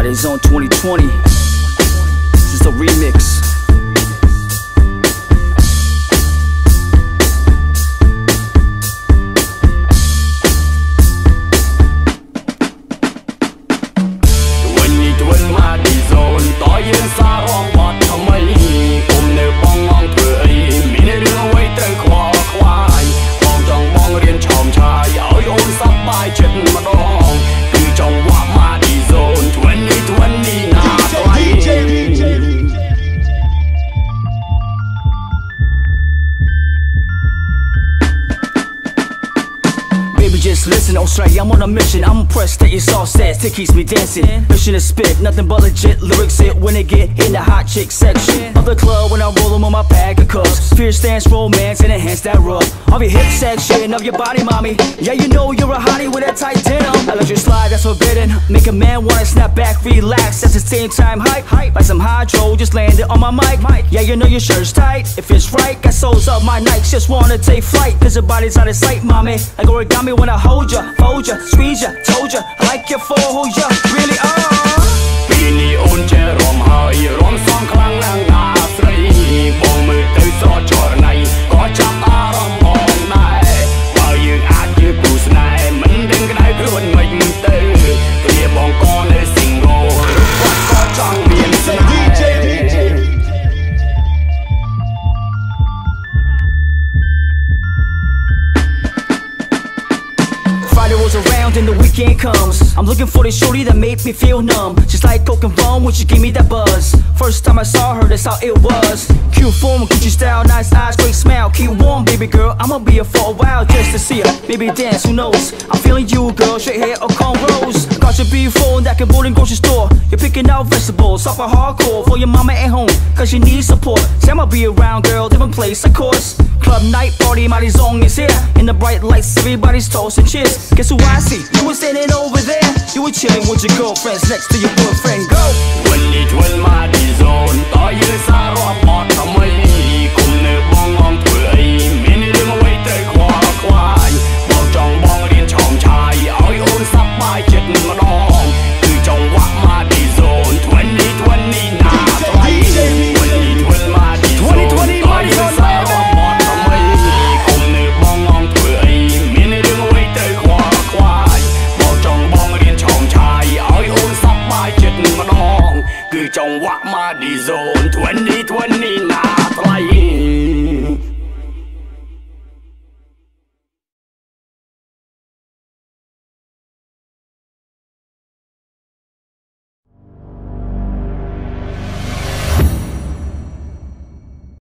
Friday Zone 2020. This is the remix. Just listen, Australia, I'm on a mission. I'm impressed that it's all says that keeps me dancing. Mission to spit, nothing but legit lyrics hit when they get in the hot chick section of the club. When I roll them on my bag of cups, fierce stance, romance, and enhance that rub of your hip section, of your body, mommy. Yeah, you know you're a hottie with that tight denim. I let you slide, that's forbidden. Make a man wanna snap back, relax, at the same time hype. Like some hydro, just landed on my mic. Yeah, you know your shirt's tight, if it's right. Got soles up my Nikes, just wanna take flight, cause your body's out of sight, mommy. Like origami when I hold ya, fold ya, squeeze ya, told ya, I like you for who ya really are. ពីនេះអូនចេះរំហើយរំសំខ្លាំងណាស់ណាស្រីបងមើលទៅស្រចរណៃក៏ចាប់អារម្មណ៍ផងដែរបើយើងអាចជាគូស្នេហ៍មិនដឹងក្តៅខ្លួនមិនទៅព្រាបងក៏នៅស៊ីងរោគាត់ក៏ចង់មានស្នេហ៍ Friday rolls around and the weekend comes. I'm looking for the shorty that made me feel numb, just like coke and rum when she gave me that buzz. First time I saw her, that's how it was. Cute form, Gucci style, nice eyes, great smile. Keep warm, baby girl, I'ma be here for a while just to see her. Baby dance, who knows? I'm feeling you, girl, straight hair or cornrows. Got your B4 in that Cambodian grocery store. You're picking out vegetables, off a hardcore for your mama at home, cause she needs support. Say I'ma be around, girl, different place, of course. Club night, party, my zone is here. In the bright lights, everybody's toasting, cheers. Guess who I see? You were standing over there. You were chilling with your girlfriends next to your boyfriend. Go! วันนี้ชวนมาที่โซนต่อยืนสารพัดทำไม